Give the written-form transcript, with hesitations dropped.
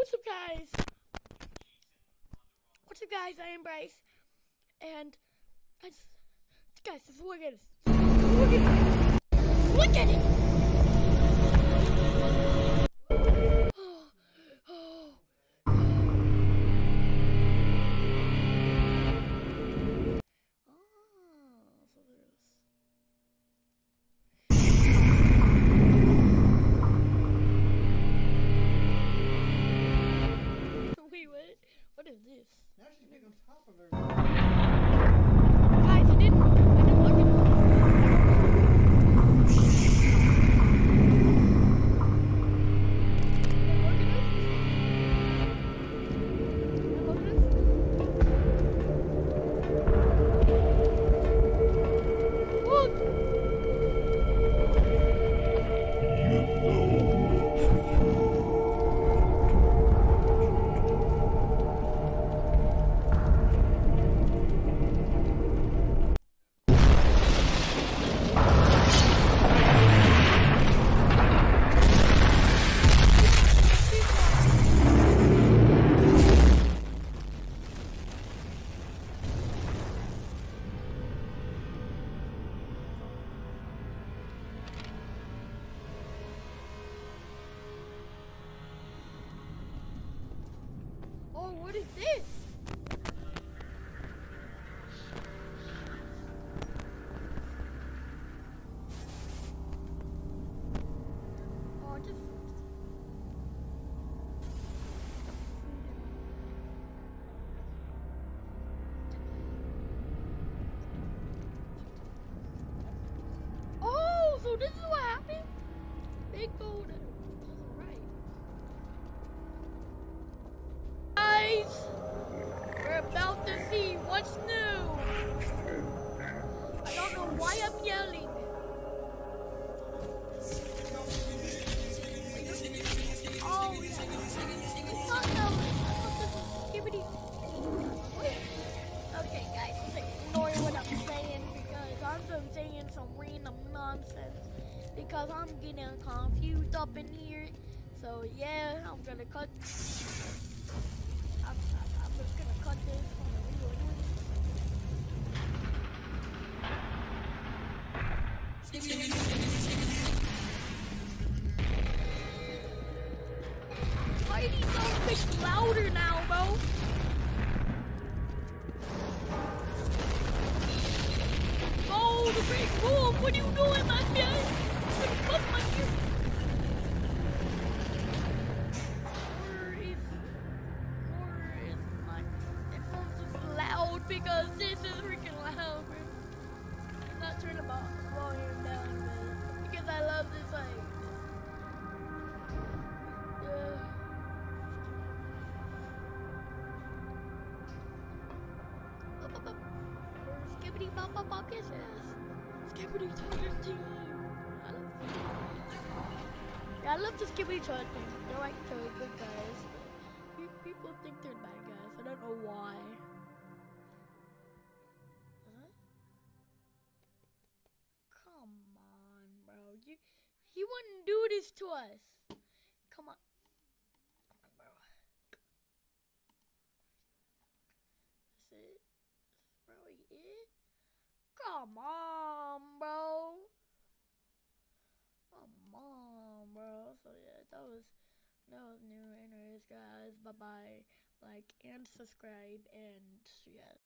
What's up, guys? What's up, guys? I am Bryce, and guys, just look at this. Look at it. Look at it. What is this? Now she's getting on top of everything. Guys, I didn't look at it. Oh, what is this? Oh, just... Oh, so this is what happened? Big gold. We're about to see what's new. I don't know why I'm yelling. Oh, yeah. It's not no. Skibidi. Okay, guys, just ignore what I'm saying because I'm saying some random nonsense because I'm getting confused up in here. So yeah, I'm gonna cut. I'm just gonna cut this on the video Why are these so much louder now, bro? Oh, the big wolf! What are you doing, my man? What's my ear? Because this is freaking loud, man. I'm not turning my volume down, man. Because I love this, like... Skibidi bop bop bop, yes, yes. Skibidi talking to you. I love the skibidi talking. They're like good guys. People think they're bad guys. I don't know why. He wouldn't do this to us. Come on. Come on, bro. That's it. That's probably it. Come on, bro. Come on, bro. So yeah, that was new. Anyways, guys, bye bye. Like and subscribe, and yeah.